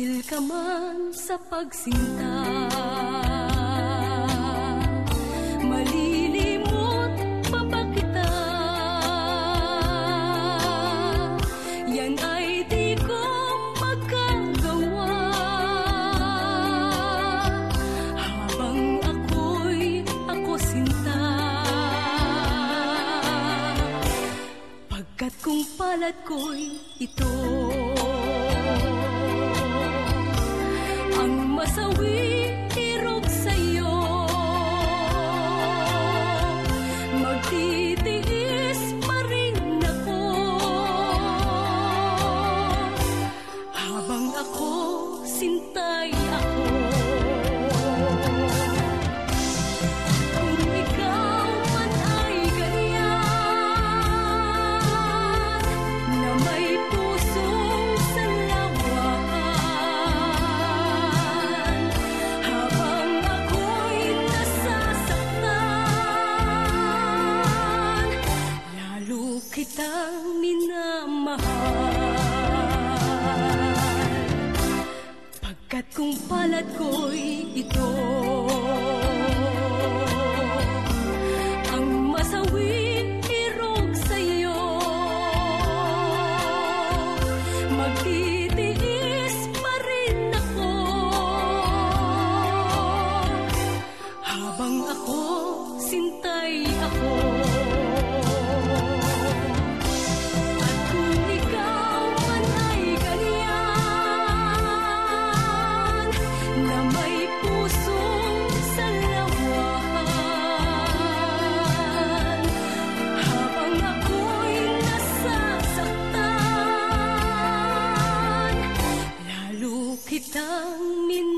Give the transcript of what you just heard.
Dahil ka man sa pagsinta, malilimot pa ba kita? Yan ay di ko magagawa. Habang ako sinta, pagkat kung palad ko'y ito, ang masawi irog sa'yo, magtitiis pa rin ako. Habang ako, sintay ako. Kung ikaw man ay ganyan, na may pusong salawakan, habang ako'y nasasaktan, lalo kitang minamahal. Pagkat kung palad ko'y ito, ang masawing irog sa'yo, magtitiis pa rin ako. Habang ako, sintay ako. At kung ikaw man ay ganyan, na may pusong salawakan, habang ako'y nasasaktan, lalo kitang